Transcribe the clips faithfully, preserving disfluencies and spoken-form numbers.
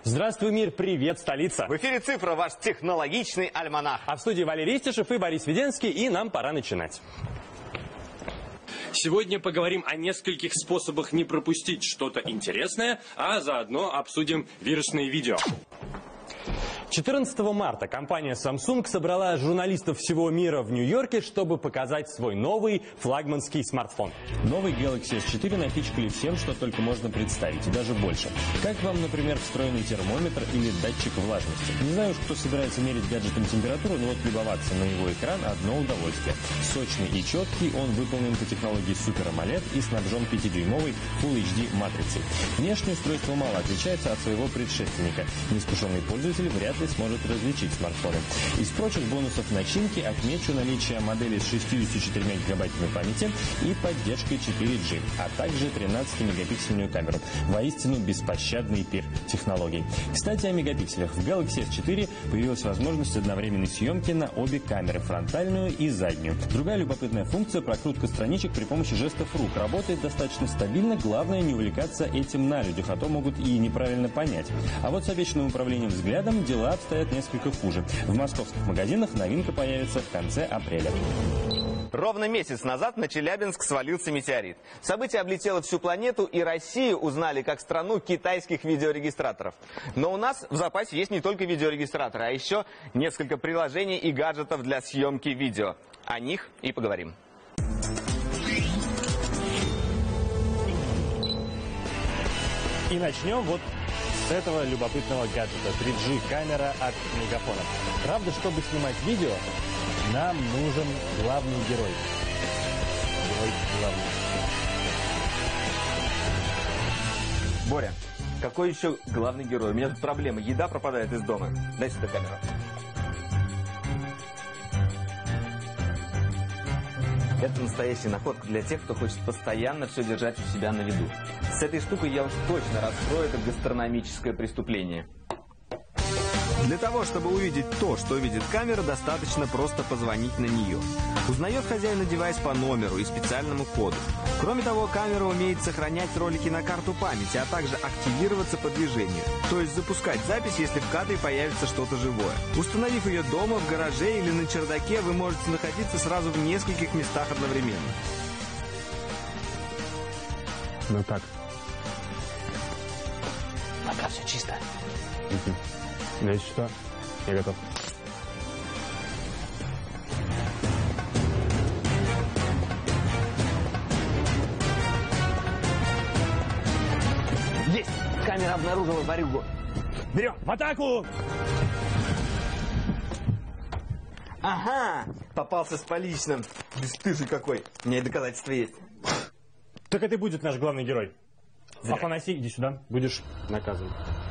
Здравствуй, мир! Привет, столица! В эфире «Цифра», ваш технологичный альманах. А в студии Валерий Истишев и Борис Веденский, и нам пора начинать. Сегодня поговорим о нескольких способах не пропустить что-то интересное, а заодно обсудим вирусные видео. четырнадцатого марта компания Samsung собрала журналистов всего мира в Нью-Йорке, чтобы показать свой новый флагманский смартфон. Новый Galaxy эс четыре напичкали всем, что только можно представить, и даже больше. Как вам, например, встроенный термометр или датчик влажности? Не знаю уж, кто собирается мерить гаджетом температуру, но вот любоваться на его экран – одно удовольствие. Сочный и четкий, он выполнен по технологии Super AMOLED и снабжен пятидюймовой Full эйч ди матрицей. Внешнее устройство мало отличается от своего предшественника. Неискушенный пользователь вряд ли сможет различить смартфоны. Из прочих бонусов начинки отмечу наличие модели с шестьюдесятью четырьмя гигабайтами памяти и поддержкой четыре джи, а также тринадцатимегапиксельную камеру. Воистину беспощадный пир технологий. Кстати, о мегапикселях. В Galaxy эс четыре появилась возможность одновременной съемки на обе камеры, фронтальную и заднюю. Другая любопытная функция – прокрутка страничек при помощи жестов рук. Работает достаточно стабильно, главное не увлекаться этим на людях, а то могут и неправильно понять. А вот с обещанным управлением взглядом дела обстоят несколько хуже. В московских магазинах новинка появится в конце апреля. Ровно месяц назад на Челябинск свалился метеорит. Событие облетело всю планету, и Россию узнали как страну китайских видеорегистраторов. Но у нас в запасе есть не только видеорегистраторы, а еще несколько приложений и гаджетов для съемки видео. О них и поговорим. И начнем вот с этого любопытного гаджета. три джи камера от Мегафона. Правда, чтобы снимать видео, нам нужен главный герой. Герой главный. Боря, какой еще главный герой? У меня тут проблема. Еда пропадает из дома. Дай сюда камеру. Это настоящая находка для тех, кто хочет постоянно все держать у себя на виду. С этой штукой я уж точно раскрою это гастрономическое преступление. Для того, чтобы увидеть то, что видит камера, достаточно просто позвонить на нее. Узнает хозяин девайс по номеру и специальному коду. Кроме того, камера умеет сохранять ролики на карту памяти, а также активироваться по движению. То есть запускать запись, если в кадре появится что-то живое. Установив ее дома, в гараже или на чердаке, вы можете находиться сразу в нескольких местах одновременно. Ну так. Пока все чисто. Угу. Если что, я готов. Есть! Камера обнаружила ворюгу. Берем! В атаку! Ага! Попался с поличным. Бесстыжий какой. У меня и доказательства есть. Так это и будет наш главный герой. Зря. Афанасий, иди сюда. Будешь наказан.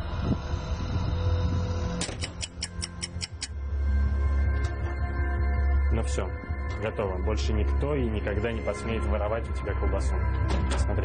Ну все, готово. Больше никто и никогда не посмеет воровать у тебя колбасу. Смотри.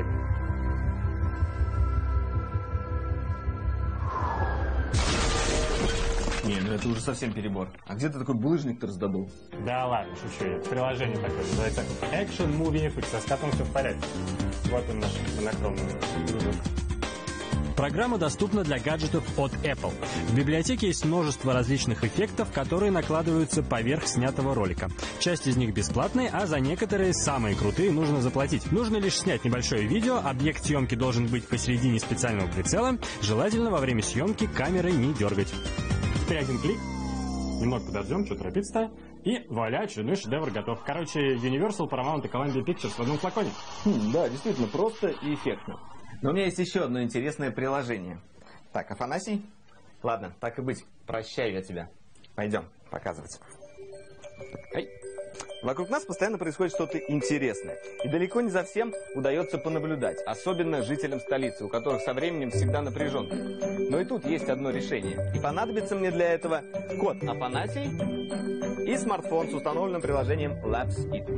Не, ну это уже совсем перебор. А где ты такой булыжник-то раздобыл? Да ладно, шучу. Это приложение такое, называется Action Movie эф икс, а с котом все в порядке. Вот он наш монохромный дружок. Программа доступна для гаджетов от Apple. В библиотеке есть множество различных эффектов, которые накладываются поверх снятого ролика. Часть из них бесплатные, а за некоторые, самые крутые, нужно заплатить. Нужно лишь снять небольшое видео, объект съемки должен быть посередине специального прицела, желательно во время съемки камерой не дергать. Теперь один клик, немного подождем, что торопиться-то, и вуаля, очередной шедевр готов. Короче, Universal, Paramount и Columbia Pictures в одном флаконе. Хм, да, действительно, просто и эффектно. Но у меня есть еще одно интересное приложение. Так, Афанасий? Ладно, так и быть. Прощаю я тебя. Пойдем показывать. Ай. Вокруг нас постоянно происходит что-то интересное. И далеко не за всем удается понаблюдать. Особенно жителям столицы, у которых со временем всегда напряженка. Но и тут есть одно решение. И понадобится мне для этого код Афанасий и смартфон с установленным приложением LapseIt.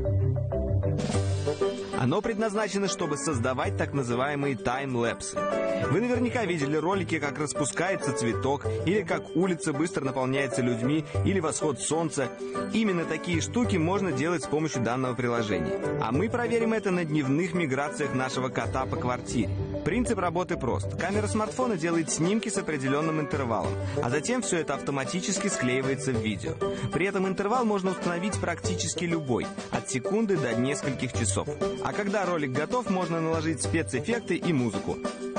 Оно предназначено, чтобы создавать так называемые таймлэпсы. Вы наверняка видели ролики, как распускается цветок, или как улица быстро наполняется людьми, или восход солнца. Именно такие штуки можно делать с помощью данного приложения. А мы проверим это на дневных миграциях нашего кота по квартире. Принцип работы прост. Камера смартфона делает снимки с определенным интервалом, а затем все это автоматически склеивается в видео. При этом интервал можно установить практически любой, от секунды до нескольких часов. А когда ролик готов, можно наложить спецэффекты и музыку.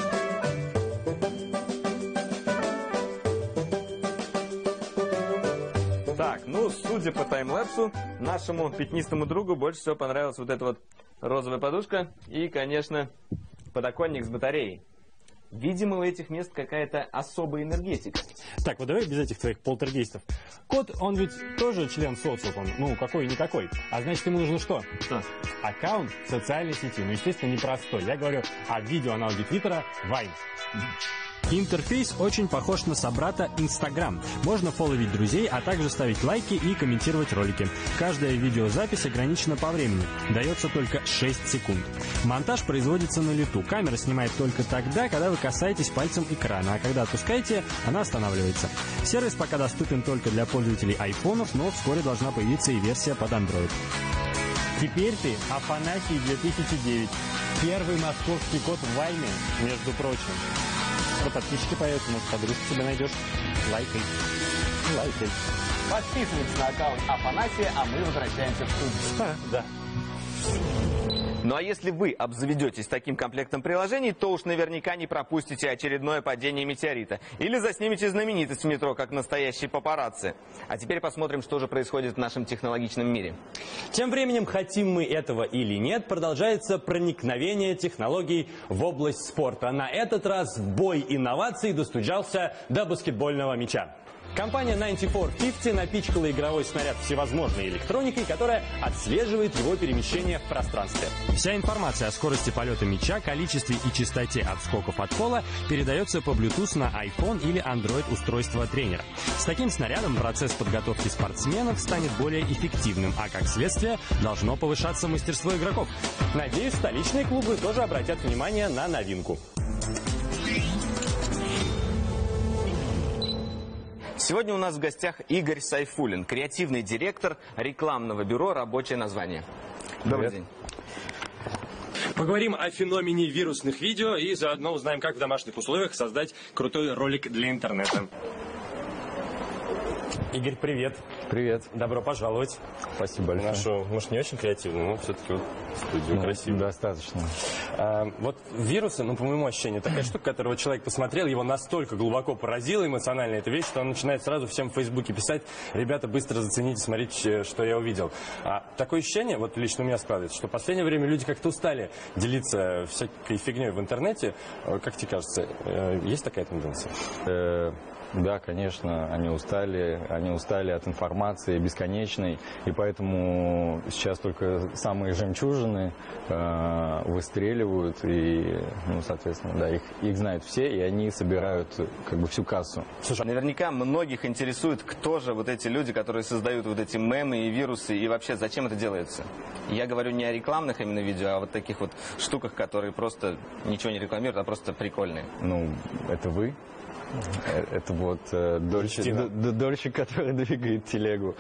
Так, ну, судя по таймлапсу, нашему пятнистому другу больше всего понравилась вот эта вот розовая подушка и, конечно, подоконник с батареей. Видимо, у этих мест какая-то особая энергетика. Так, вот давай без этих твоих полтергейстов. Кот, он ведь тоже член социума, ну, какой-никакой. А значит, ему нужно что? Что? Аккаунт в социальной сети, ну, естественно, непростой. Я говорю о видеоаналоге Твиттера Вайн. Интерфейс очень похож на собрата Instagram. Можно фолловить друзей, а также ставить лайки и комментировать ролики. Каждая видеозапись ограничена по времени. Дается только шесть секунд. Монтаж производится на лету. Камера снимает только тогда, когда вы касаетесь пальцем экрана, а когда отпускаете, она останавливается. Сервис пока доступен только для пользователей айфонов, но вскоре должна появиться и версия под Android. Теперь ты Афанасий две тысячи девять. Первый московский кот в Вайне, между прочим. Что подписчики появятся, может, подружку себе найдешь. Лайкай. Лайкай. Подписывайтесь на аккаунт Афанасия, а мы возвращаемся в студию. А, да. Ну а если вы обзаведетесь таким комплектом приложений, то уж наверняка не пропустите очередное падение метеорита. Или заснимете знаменитость в метро, как настоящие папарацци. А теперь посмотрим, что же происходит в нашем технологичном мире. Тем временем, хотим мы этого или нет, продолжается проникновение технологий в область спорта. На этот раз бой инноваций достучался до баскетбольного мяча. Компания девяносто четыре пятьдесят напичкала игровой снаряд всевозможной электроникой, которая отслеживает его перемещение в пространстве. Вся информация о скорости полета мяча, количестве и частоте отскоков от пола передается по Bluetooth на iPhone или Android устройство тренера. С таким снарядом процесс подготовки спортсменов станет более эффективным, а как следствие должно повышаться мастерство игроков. Надеюсь, столичные клубы тоже обратят внимание на новинку. Сегодня у нас в гостях Игорь Сайфуллин, креативный директор рекламного бюро «Рабочее название». Добрый день. Поговорим о феномене вирусных видео и заодно узнаем, как в домашних условиях создать крутой ролик для интернета. Игорь, привет. Привет. Добро пожаловать. Спасибо большое. Нашу, может, не очень креативную, но все-таки вот студию ну, красивую. Достаточно. А, вот вирусы, ну, по моему ощущению, такая штука, которого человек посмотрел, его настолько глубоко поразила эмоционально эта вещь, что он начинает сразу всем в Фейсбуке писать: ребята, быстро зацените, смотрите, что я увидел. А такое ощущение, вот лично у меня складывается, что в последнее время люди как-то устали делиться всякой фигней в интернете. Как тебе кажется, есть такая тенденция? Да, конечно, они устали, они устали от информации бесконечной, и поэтому сейчас только самые жемчужины э, выстреливают, и, ну, соответственно, да, их, их знают все, и они собирают как бы всю кассу. Слушай, наверняка многих интересует, кто же вот эти люди, которые создают вот эти мемы и вирусы, и вообще зачем это делается. Я говорю не о рекламных именно видео, а вот таких вот штуках, которые просто ничего не рекламируют, а просто прикольные. Ну, это вы. Это вот э, дольщик, дольщик, который двигает телегу.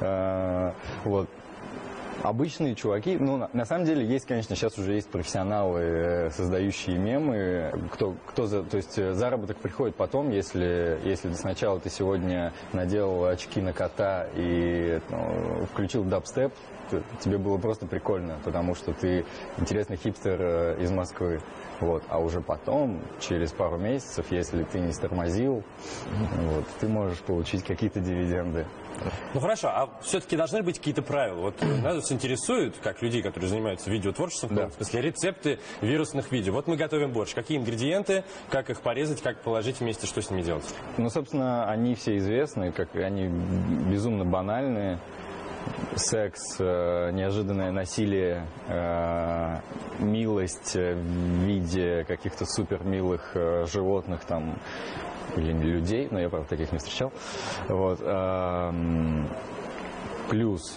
Э, вот. Обычные чуваки, ну, на, на самом деле, есть, конечно, сейчас уже есть профессионалы, создающие мемы, кто, кто за, то есть заработок приходит потом, если, если сначала ты сегодня надел очки на кота и ну, включил дабстеп, тебе было просто прикольно, потому что ты интересный хипстер из Москвы. Вот. А уже потом, через пару месяцев, если ты не стормозил, вот, ты можешь получить какие-то дивиденды. Ну хорошо, а все-таки должны быть какие-то правила. Вот нас интересует, как людей, которые занимаются видеотворчеством, да. В смысле рецепты вирусных видео. Вот мы готовим борщ. Какие ингредиенты, как их порезать, как положить вместе, что с ними делать? Ну, собственно, они все известны, как они безумно банальные. Секс, э, неожиданное насилие, э, милость в виде каких-то супер милых э, животных там, или людей, но я, правда, таких не встречал. Вот, э, плюс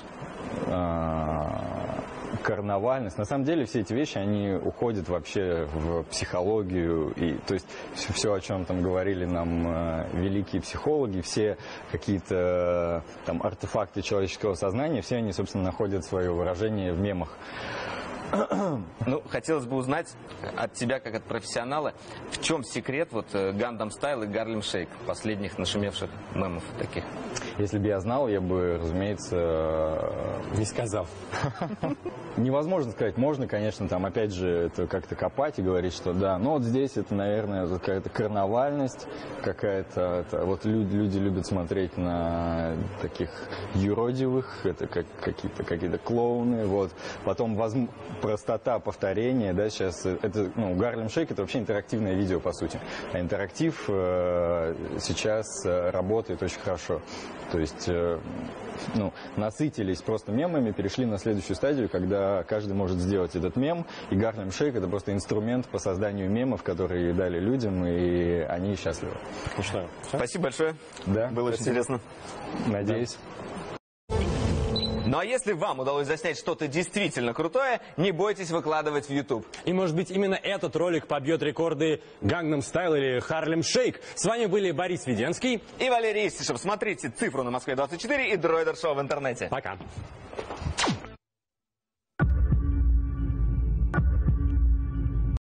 э, карнавальность. На самом деле все эти вещи, они уходят вообще в психологию. И, то есть все, все, о чем там говорили нам э, великие психологи, все какие-то э, там артефакты человеческого сознания, все они, собственно, находят свое выражение в мемах. Ну, хотелось бы узнать от тебя, как от профессионала, в чем секрет вот Gangnam Style и Harlem Shake, последних нашумевших мемов таких? Если бы я знал, я бы, разумеется, не сказал. Невозможно сказать. Можно, конечно, там, опять же, это как-то копать и говорить, что да, но вот здесь это, наверное, какая-то карнавальность, какая-то, вот люди, люди любят смотреть на таких юродивых, это как какие-то какие-то клоуны, вот. Потом возможно, простота повторения, да, сейчас, это, ну, Harlem Shake это вообще интерактивное видео, по сути. А интерактив э, сейчас работает очень хорошо. То есть, э, ну, насытились просто мемами, перешли на следующую стадию, когда каждый может сделать этот мем, и Harlem Shake это просто инструмент по созданию мемов, которые дали людям, и они счастливы. Ну что, все? Спасибо большое. Да, было очень интересно. Надеюсь. Ну а если вам удалось заснять что-то действительно крутое, не бойтесь выкладывать в YouTube. И может быть именно этот ролик побьет рекорды Gangnam Style или Harlem Shake. С вами были Борис Веденский и Валерий Истишев. Смотрите «Цифру» на Москве двадцать четыре и Дроидер Шоу в интернете. Пока.